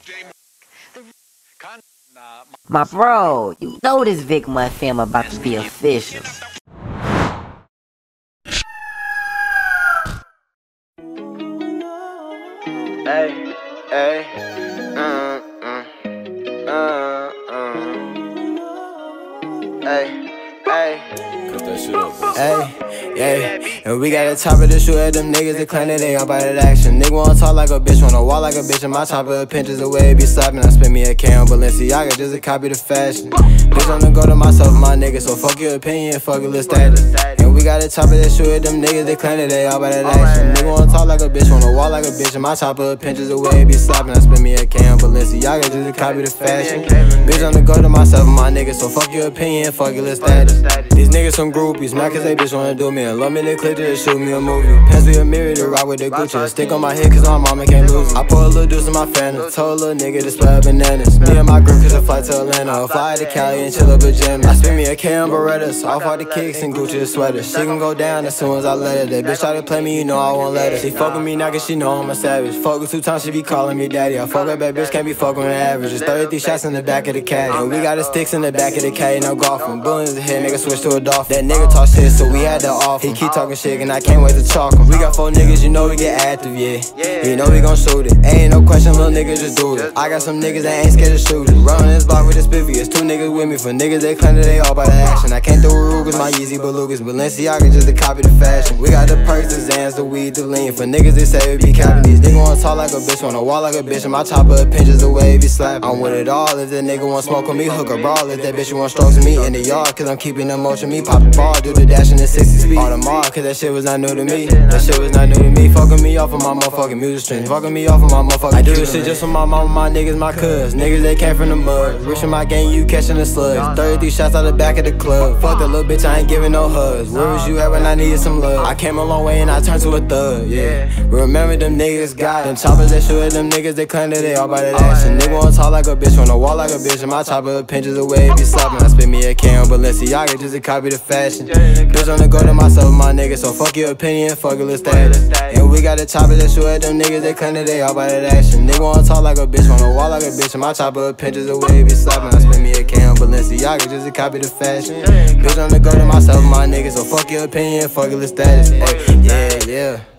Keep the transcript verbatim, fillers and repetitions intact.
My bro, you know this Vic Mud film about to be official. Hey, hey, uh, uh, uh, uh, hey, hey, cut that shit up, bro. Hey, yeah, and we got the top of the shoe at them niggas that claim that they all about that action. Nigga wanna talk like a bitch, wanna walk like a bitch, and my top of the pinches away it be slapping. I spend me a K on Balenciaga just to copy the fashion. Bitch, I'm gonna go to myself and my niggas, so fuck your opinion, fuck your little status. And we got the top of the shoe at them niggas that claim that they all about that action. Nigga wanna talk like a bitch, wanna walk like a bitch, and my top of the pinches away it be slapping. I spend me a K on Balenciaga just to copy the fashion. Bitch, I'm gonna go to myself and my niggas, so fuck your opinion, fuck your little status. These niggas some groupies, mad cause they bitch wanna do me. And love me, they click to shoot me a movie. Pants me a mirror to rock with the Gucci. A stick on my head cause my mama can't lose it. I pour a little deuce in my Fanta. Told a little nigga to spray bananas. Me and my group cause I fly to Atlanta. Fly to Cali and chill up pajamas. I spend me a K on Berettas. Off all the kicks and Gucci sweaters. She can go down as soon as I let her. That bitch try to play me, you know I won't let her. She fuck with me now cause she know I'm a savage. Fuck with two times, she be calling me daddy. I fuck with that bitch, can't be fucking with average. Just thirty-three shots in the back of the caddy. And we got the sticks in the back of the caddy. No golfing. Billions ahead, nigga switch to a dolphin. That nigga talk shit, so we had to off him. He keep talking shit and I can't wait to chalk him. We got four niggas, you know we get active, yeah. You know we gon' shoot it. Ain't no question, little nigga, just do it. I got some niggas that ain't scared to shoot it. Running this block with the spiffy. It's two niggas with me. For niggas they claim that they all by the action. I can't do Rugas, my Yeezy Belugas. Balenciaga just to copy the fashion. We got the perks, the Zans, the weed, the lean. For niggas they say we be capping these. Nigga wanna talk like a bitch, wanna walk like a bitch. And my chopper pinches the way be slapping. I'm with it all. If that nigga wanna smoke with me, hook a brawl. If that bitch want strokes with me in the yard, cause I'm keeping the motion. Me pop the ball, do the dash in the sixty speed. All the mark, cause that shit was not new to me. That shit was not new to me. Fucking me off of my motherfucking music stream. Fucking me off of my motherfucking I do this shit just for my mama, my niggas, my cuz. Niggas they came from the mud. Rich in my gang, you catching the slugs. thirty-three shots out the back of the club. Fuck the little bitch, I ain't giving no hugs. Where was you at when I needed some love? I came a long way and I turned to a thug, yeah. Remember them niggas got them choppers that shoot at them niggas, they claim that they all by that action. Nigga wanna talk like a bitch, wanna walk like a bitch. And my chopper pinches away, be slapping. I spend me a K on Balenciaga just to copy the fashion. Bitch, I'm gonna go to myself and my niggas, so fuck your opinion, fuck your little status. And we got the choppers that shoot at them niggas, they claim that they all by that action. Nigga wanna talk like a bitch, wanna walk like a bitch. And my chopper pinches away, be slapping. I spend me a K on Balenciaga just to copy the fashion. Bitch, I'm gonna go to myself and my niggas, so fuck your opinion, fuck your little status. Ay, yeah, yeah.